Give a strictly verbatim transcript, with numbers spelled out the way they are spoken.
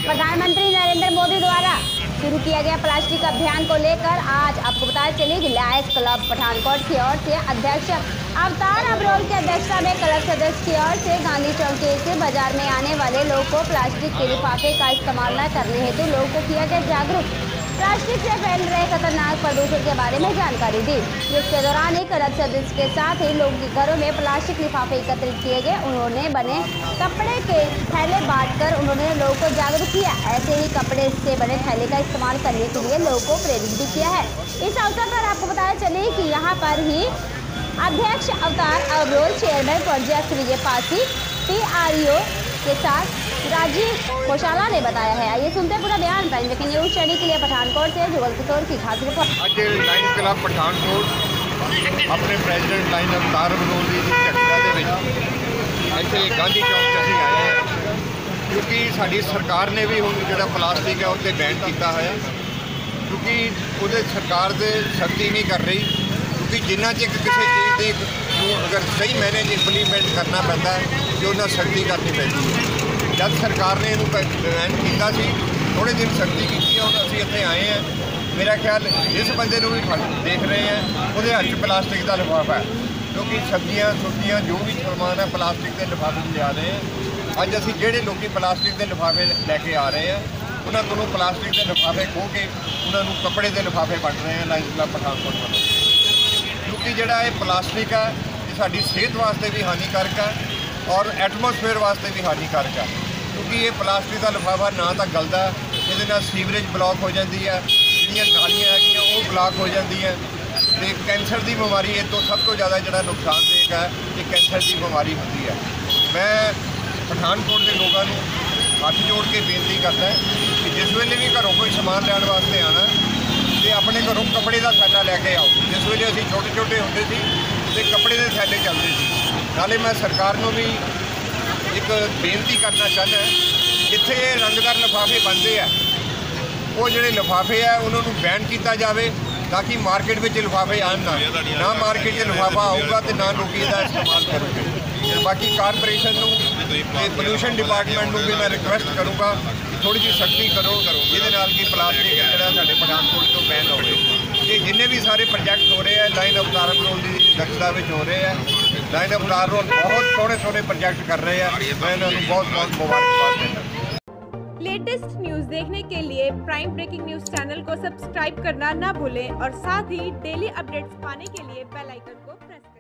प्रधानमंत्री नरेंद्र मोदी द्वारा शुरू किया गया प्लास्टिक अभियान को लेकर आज आपको बताया चले कि लायंस क्लब पठानकोट की ओर से अध्यक्ष अवतार अबरोल की अध्यक्षता में क्लब सदस्य की ओर से गांधी चौक से बाजार में आने वाले लोगों को प्लास्टिक के लिफाफे का इस्तेमाल न करने हेतु लोगों को किया गया जागरूक। प्लास्टिक से फैल रहे खतरनाक प्रदूषण के बारे में जानकारी दी, जिसके दौरान एक क्लब सदस्य के साथ ही लोगों के घरों में प्लास्टिक लिफाफे एकत्रित किए गए। उन्होंने बने कपड़े के थैले बांटकर उन्होंने लोगों को जागरूक किया। ऐसे ही कपड़े से बने थैले का इस्तेमाल करने के लिए लोगों को प्रेरित भी किया है। इस अवसर पर आपको बताया चले कि यहाँ पर ही अध्यक्ष Avtar Abrol, chairman project Vijay Pasi, P R E O के साथ राजीव घोषाला ने बताया है। आइए सुनते हैं पूरा बयान। प्राइम ब्रेकिंग न्यूज चैनल के लिए पठानकोट से जुगल किशोर की खास रिपोर्ट। आज लायंस क्लब पठानकोट अपने प्रेजिडेंट लाइन अवतार अबरोल की अध्यक्षता ਦੇ ਵਿੱਚ ਇੱਥੇ गांधी चौक 'ਚ ਅਸੀਂ ਆਏ ਹਾਂ, क्योंकि साडी सरकार ने भी ਹੁਣ ਜਿਹੜਾ प्लास्टिक है ਉੱਤੇ बैन किया होया, क्योंकि ਉਹਦੇ सरकार ਦੇ सख्ती नहीं कर रही, क्योंकि जिन्ना चेक किसी चीज़ की अगर सही मैंने इंप्लीमेंट करना पैंदा है तो उन्हें सख्ती करनी पैंदी है। जब सरकार ने इनू बैन किया सी, थोड़े दिन सख्ती की, हम असीं इत्थे आए हैं। मेरा ख्याल जिस बंदे भी देख रहे हैं वो हथ प्लास्टिक का लिफाफा है, क्योंकि सब्जियां सुब्जियां जो भी सामान है प्लास्टिक के लिफाफे में लिया रहे हैं। अज असीं जिहड़े लोग प्लास्टिक के लिफाफे लैके आ रहे हैं उन्होंने कोलों प्लास्टिक के लिफाफे खो के उन्होंने कपड़े के लिफाफे बंट रहे हैं लायंस क्लब पठानकोट वालों, क्योंकि जिहड़ा ये प्लास्टिक है ये साडी सेहत वास्ते भी हानिकारक है और एटमोसफेयर वास्ते भी हानिकारक है, क्योंकि ये प्लास्टिक का लिफाफा ना तो गलदा, ये सीवरेज ब्लॉक हो जाती है, जिहड़ियां नालियां है वो ब्लॉक हो जाती है, तो कैंसर की बीमारी ये तो सब तो ज़्यादा जो नुकसानदेह है कि कैंसर की बीमारी होती है। मैं पठानकोट के लोगों को हाथ जोड़ के बेनती करता है कि जिस वेले भी घरों कोई समान लैन वास्ते आना तो अपने घरों कपड़े का थैला लैके आओ। जिस वेले असीं छोटे छोटे होंदे सी ते कपड़े के थैले चलते सी। नाले मैं सरकार को भी एक बेनती करना चाहता जिथे रंगदार लिफाफे बनते हैं वो जोड़े लिफाफे है उन्होंने बैन किया जाए, ताकि मार्केट में लिफाफे आन ना ना मार्केट में लिफाफा आऊगा तो ना लोग इसका इस्तेमाल करेंगे। बाकी कारपोरेशन पोल्यूशन डिपार्टमेंट को भी मैं रिक्वेस्ट करूँगा कि थोड़ी जी सख्ती करो जिसके प्लास्टिक जोड़ा साढ़े पठानकोट तो बैन हो गए। ये जिन्हें भी सारे प्रोजेक्ट हो रहे हैं लाइन अवतार अबरोल की अध्यक्षता में हो रहे हैं, लाइन अवतार अबरोल बहुत सोहने सोहने प्रोजेक्ट कर रहे हैं। मैं उन्होंने बहुत बहुत मुबारकबाद देना। लेटेस्ट न्यूज देखने के लिए प्राइम ब्रेकिंग न्यूज चैनल को सब्सक्राइब करना ना भूलें और साथ ही डेली अपडेट्स पाने के लिए बेल आइकन को प्रेस